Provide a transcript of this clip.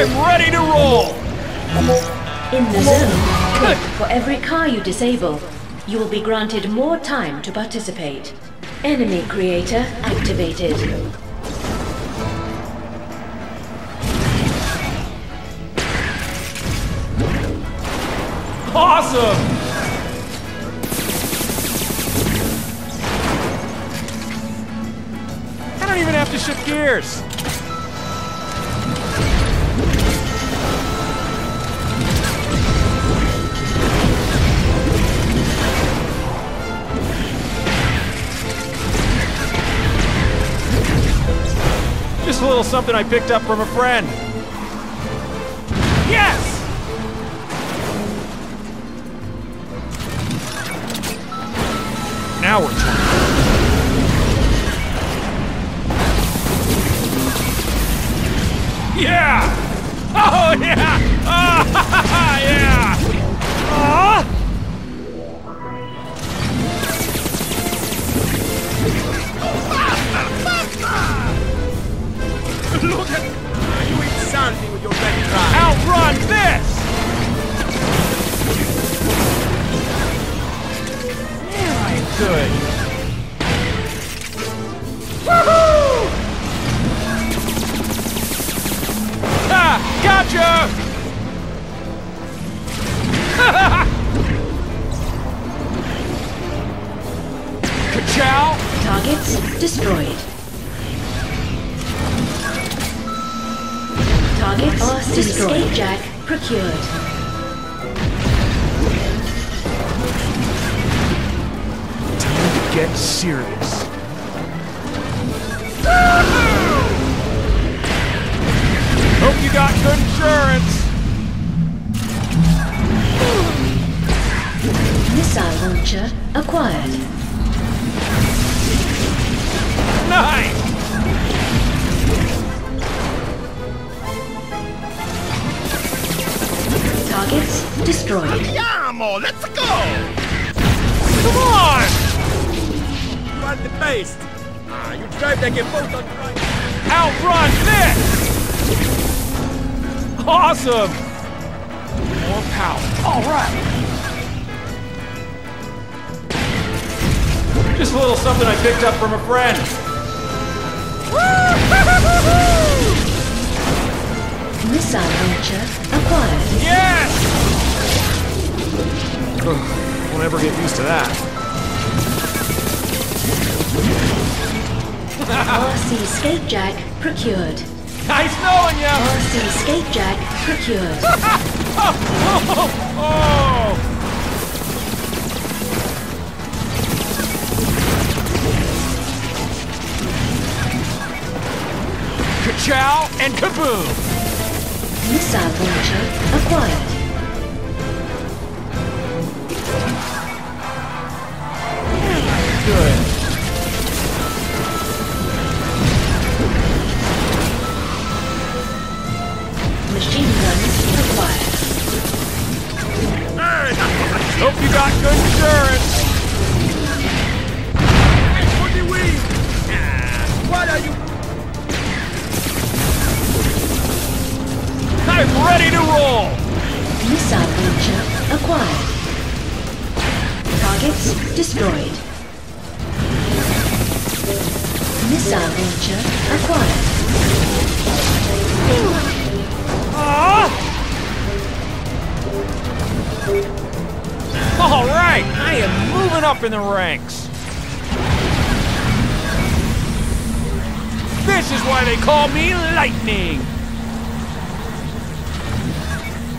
I'm ready to roll! In the zone, for every car you disable, you will be granted more time to participate. Enemy creator activated. Awesome! I don't even have to shift gears. Just a little something I picked up from a friend. Yes! Now we're talking. Yeah! Oh yeah! Ah, yeah! Look at you insult me with your red drive. Outrun this! Yeah, I'm good. Woohoo! Ha! Gotcha! Ka-chow! Targets destroyed. Targets destroyed. Escape jack procured. Time to get serious. Hope you got good insurance. Missile launcher acquired. Nice! Targets destroyed. Andiamo! Let's go! Come on! You are the best! You drive like a boat on fire! Outrun this! Awesome! More power. All right. Just a little something I picked up from a friend. Missile launcher acquired. Yes! Won't ever get used to that. RC escape jack procured. Nice knowing ya! RC escape jack procured. Oh! Ka-chow and kaboom! Missile launcher acquired. Good. Machine guns acquired. Hope you got good insurance. For the win! What are you? I'm ready to roll. Missile launcher acquired. Targets destroyed. Missile launcher acquired. All right, I am moving up in the ranks. This is why they call me Lightning.